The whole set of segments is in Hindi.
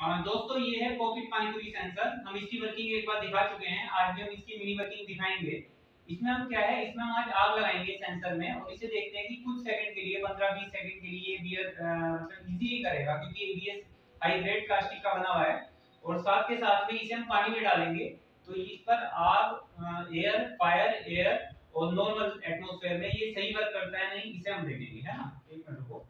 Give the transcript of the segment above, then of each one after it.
दोस्तों ये है पॉकेट पानीपुरी सेंसर। हम इसकी वर्किंग एक बार दिखा चुके हैं, आज भी हम इसकी मिनी वर्किंग दिखाएंगे। इसमें हम क्या है, इसमें हम आज आग लगाएंगे सेंसर में और इसे देखते हैं कि कुछ सेकंड के लिए 15-20 सेकंड के लिए बियर इजीली करेगा, क्योंकि एबीएस हाई ग्रेड प्लास्टिक का बना हुआ है। और साथ के साथ में इसे हम पानी में डालेंगे तो इस पर आग, एयर, फायर, एयर और नॉर्मल एटमॉस्फेयर में ये सही वर्क करता है नहीं, इसे हम देखेंगे, है ना। एक मिनट रुको।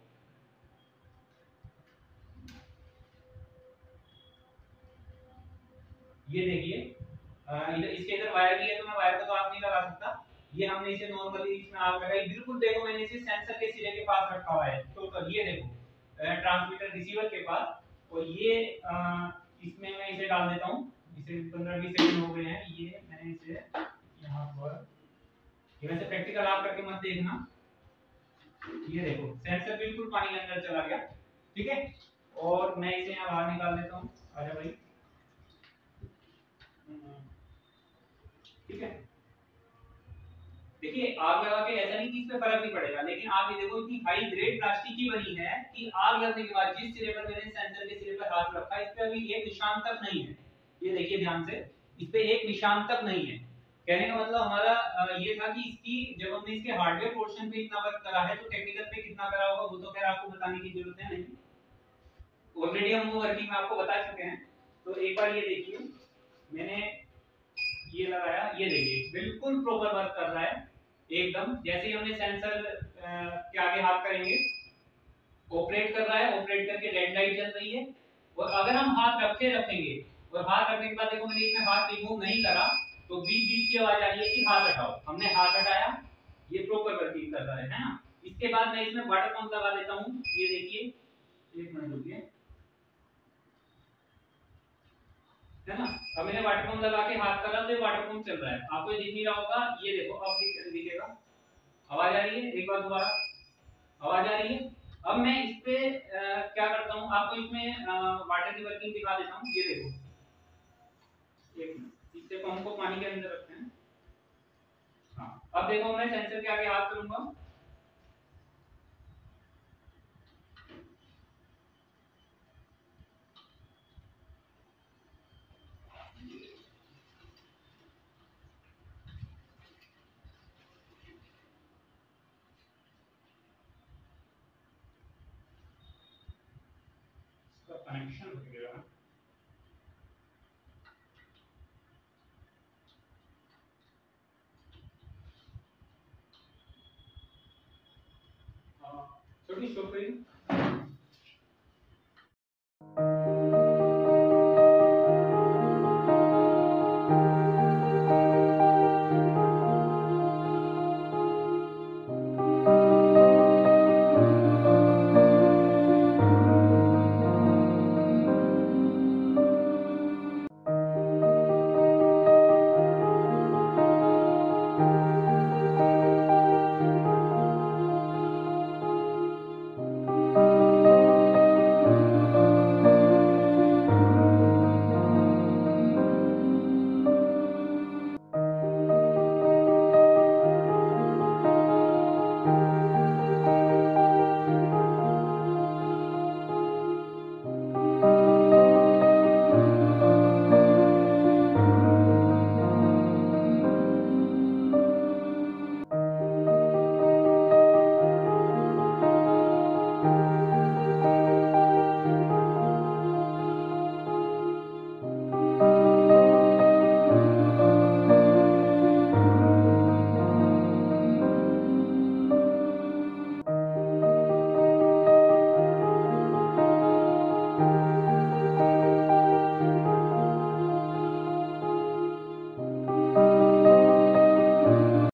ये देखिए, इधर इसके इधर वायर भी है तो मैं वायर को तो आग नहीं लगा सकता। ये हमने इसे नॉर्मली इसमें आग लगाई, बिल्कुल देखो मैंने इसे सेंसर के सिरे के पास रखा हुआ है, तो ये देखो ट्रांसमीटर रिसीवर के पास। और ये इसमें मैं इसे डाल देता हूँ। इसे 15-20 सेकंड हो गए हैं, ये मैंने इसे यहाँ पर, ये वैसे प्रैक्टिकल आप करके मत देखना। ये देखो सेंसर बिल्कुल पानी के अंदर चला गया, ठीक है। और मैं इसे यहाँ बाहर निकाल देता हूँ, आजा भाई, ठीक है। देखिए आग लगा के ऐसा नहीं कि इस पे फर्क नहीं पड़ेगा, लेकिन आप ये देखो इतनी हाई ग्रेड प्लास्टिक की बनी है कि आग लगने के बाद जिस सिरे पर मैंने सेंसर के सिरे पर हाथ रखा, इस पे अभी एक निशान तक नहीं है। ये देखिए ध्यान से, इस पे एक निशान तक नहीं है। कहने का मतलब हमारा ये था कि इसकी जब हमने इसके हार्डवेयर पोर्शन पे इतना वर्क करा है तो टेक्निकल पे कितना करा होगा वो तो खैर आपको बताने की जरूरत है नहीं, ऑलरेडी हम वो वर्किंग में आपको बता चुके हैं। तो एक बार ये देखिए, मैंने ये लगाया, ये देखिए बिल्कुल प्रॉपर वर्क कर रहा है एकदम। जैसे ही हमने सेंसर के आगे हाथ करेंगे, ऑपरेट कर रहा है, ऑपरेट करके रेड लाइट जल रही है। और अगर हम हाथ रखेंगे और हाथ रखने के बाद देखो मैंने इसमें हाथ रिमूव नहीं करा तो बीप बीप की आवाज आ रही है कि हाथ हटाओ। हमने हाथ हटाया, ये प्रॉपर वर्किंग कर रहा है ना। इसके बाद मैं इसमें वाटर पंप लगा देता हूँ। ये देखिए, एक मिनट रुकिए, है ना। अब मैंने वाटर पंप लगा के हाथ कर रहा तो वाटर पंप चल रहा है, आपको दिख नहीं रहा होगा। ये देखो अब दिखेगा, आवाज आ रही है, एक बार दोबारा आवाज आ रही है। अब मैं इस पे क्या करता हूँ, आपको इसमें वाटर की वर्किंग दिखा देता हूँ। ये देखो, एक मिनट, इससे पंप को पानी के अंदर रखते हैं। हाँ, अब देखो मैं सेंसर के आगे हाथ करूंगा, इसका कनेक्शन हो गया। छोटी स्टॉप करिए।